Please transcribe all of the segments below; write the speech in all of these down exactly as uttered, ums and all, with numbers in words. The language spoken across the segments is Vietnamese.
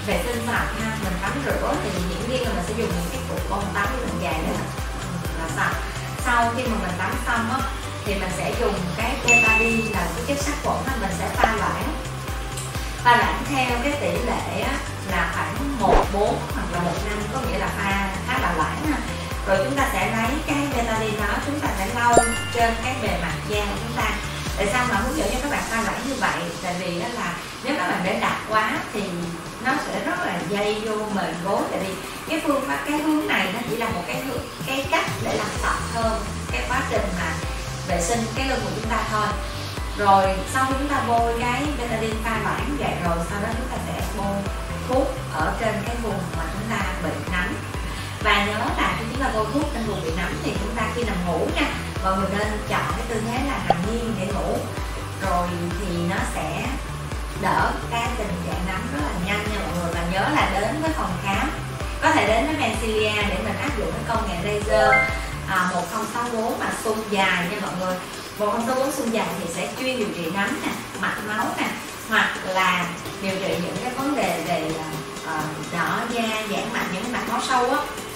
vệ sinh mặt ha, mình tắm rửa thì dĩ nhiên là mình sẽ dùng những cái cục bông tắm mình dài để là sạch. Sau khi mà mình tắm xong á thì mình sẽ dùng cái betadine là cái chất sát khuẩn á, mình sẽ pha loãng pha loãng theo cái tỷ lệ á, là khoảng một bốn hoặc là một năm, có nghĩa là pha khá là loãng ha. Rồi chúng ta sẽ lấy cái betadine đó, chúng ta sẽ lau trên cái bề mặt da của chúng ta. Tại sao mà hướng dẫn cho các bạn pha loãng như vậy? Tại vì đó là nếu các bạn để đặc quá thì nó sẽ rất là dây vô mềm gối. Tại vì cái phương pháp cái hướng này nó chỉ là một cái hướng, cái cách để làm sạch hơn cái quá trình mà vệ sinh cái lưng của chúng ta thôi. Rồi sau khi chúng ta bôi cái betadine pha loãng như vậy rồi, sau đó chúng ta sẽ bôi thuốc ở trên cái vùng mà chúng ta bị nấm. Và nhớ là khi chúng ta bôi thuốc trên vùng bị nấm thì chúng ta khi nằm ngủ nha, mọi người nên chọn cái tư thế là nằm nghiêng để ngủ, rồi thì nó sẽ đỡ cái tình trạng nấm rất là nhanh nha mọi người. Và nhớ là đến với phòng khám, có thể đến với Bencilia để mình áp dụng cái công nghệ laser à, một không sáu bốn mà xung dài nha mọi người. Một không sáu bốn xung dài thì sẽ chuyên điều trị nấm nè, mạch máu nè, hoặc là điều trị những cái vấn đề về uh, đỏ da, giãn mạch, những cái mạch máu sâu á.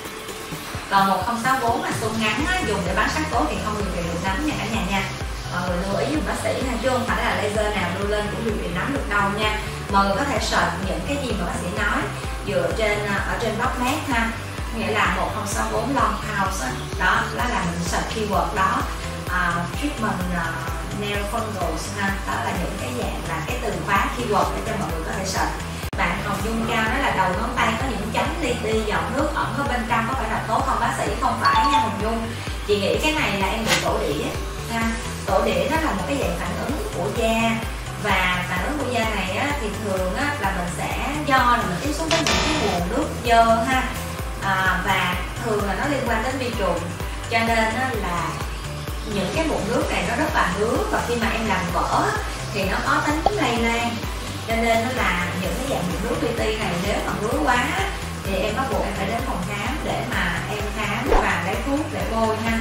Còn một không sáu bốn là xung ngắn á, dùng để bắn sắc tố thì không điều trị được nấm nha cả nhà nha. Mọi người lưu ý dùng bác sĩ nha, chứ không phải là laser nào đưa lên cũng điều trị nấm được đâu nha. Mọi người có thể search những cái gì mà bác sĩ nói dựa trên ở trên PubMed ha, nghĩa là một không sáu bốn long pause đó, đó là mình search keyword đó. Uh, treatment uh, nail fungals ha, đó là những cái dạng là cái từ khóa keyword để cho mọi người có thể search. Bạn Hồng Dung Cao nói là đầu ngón tay có những chấm li ti giọt nước ẩn ở bên trong, có phải là tốt không bác sĩ? Không phải nha Hồng Dung, chị nghĩ cái này là em bị tổ đĩa ha. Tổ đĩa đó là một cái dạng phản ứng của da, và phản ứng của da này á, thì thường á, là mình sẽ do là mình tiếp xúc với những cái nguồn nước dơ ha, à, và thường là nó liên quan đến vi trùng, cho nên á, là những cái mụn nước này nó rất là ngứa, và khi mà em làm vỡ thì nó có tính lây lan, cho nên nó là những cái dạng mụn nước li ti này nếu mà ngứa quá thì em bắt buộc em phải đến phòng khám để mà em khám và lấy thuốc để bôi ha.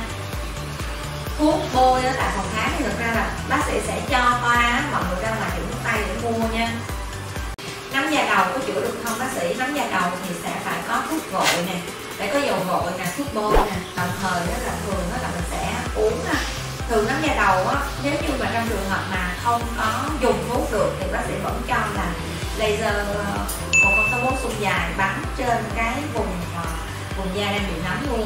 Thuốc bôi ở tại phòng khám thì thực ra là bác sĩ sẽ cho toa mọi người ra ngoài tiệm thuốc tây để mua nha. Nấm da đầu có chữa được không bác sĩ? Nấm da đầu thì sẽ phải có thuốc gội nè, phải có dầu gội nè, thuốc bôi nè, đồng thời đó là thường đó là mình sẽ uống ha. Thường nấm da đầu á, nếu như mà trong trường hợp mà không có dùng thuốc được thì bác sĩ vẫn cho là laser một không sáu bốn xung dài bắn trên cái vùng vùng da đang bị nấm luôn.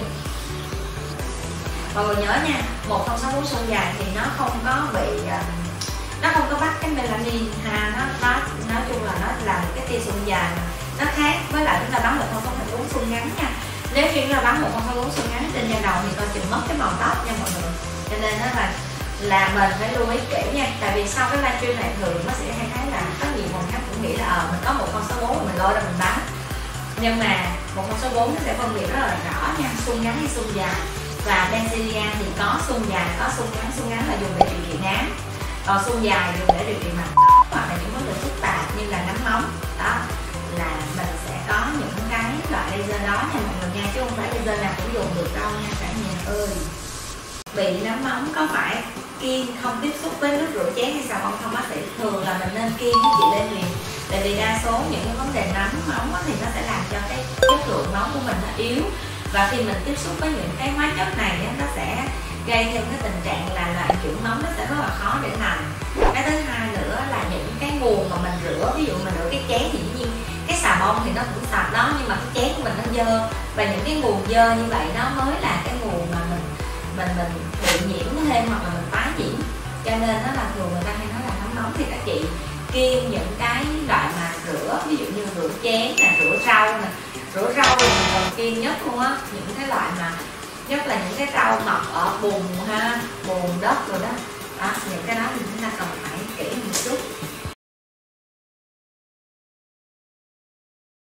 Mọi người nhớ nha, một không sáu bốn xung dài thì nó không có bị nó không có bắt cái melanin ha, nó nó nói chung là nó là một cái tia xung dài, nó khác với lại chúng ta bắn một không sáu bốn xung ngắn nha. Nếu như chúng ta bắn một không sáu bốn xung ngắn trên da đầu thì coi chừng mất cái màu tóc nha mọi người. Cho nên đó là là mình phải lưu ý kỹ nha. Tại vì sau cái livestream này thường bác sĩ hay thấy là có nhiều phòng khám cũng nghĩ là ờ mình có một không sáu bốn mình lôi ra mình bắn, nhưng mà một không sáu bốn nó sẽ phân biệt rất là rõ nha, xung ngắn hay xung dài. Và Bencilia thì có xung dài, có xung ngắn. Xung ngắn là dùng để điều trị nám, còn xung dài dùng để điều trị mặt hoặc là những vấn đề phức tạp như là nấm móng. Đó là mình sẽ có những cái loại laser đó nha mọi người nha, chứ không phải laser nào cũng dùng được đâu nha cả nhà ơi. Bị nấm móng có phải kiêng không tiếp xúc với nước rửa chén hay xà bông không bác sĩ? Thường là mình nên kiêng với chị Lê Huyền, tại vì đa số những cái vấn đề nấm móng thì nó sẽ làm cho cái chất lượng máu của mình nó yếu, và khi mình tiếp xúc với những cái hóa chất này nó sẽ gây thêm cái tình trạng là loạn chuyển máu, nó sẽ rất là khó để lành. Cái thứ hai nữa là những cái nguồn mà mình rửa, ví dụ mình rửa cái chén thì dĩ nhiên cái xà bông thì nó cũng sạch đó, nhưng mà cái chén của mình nó dơ, và những cái nguồn dơ như vậy nó mới là cái nguồn mà mình mình mình bị nhiễm thêm hoặc là mình tái nhiễm. Cho nên đó là thường người ta hay nói là nấm móng thì các chị kiêng những cái loại mà rửa, ví dụ như rửa chén nè, rửa rau nè. Rửa rau thì mình còn kiêng nhất luôn á, những cái loại mà nhất là những cái rau mọc ở bùn ha, bùn đất rồi đó, đó những cái đó thì chúng ta cần phải kỹ một chút.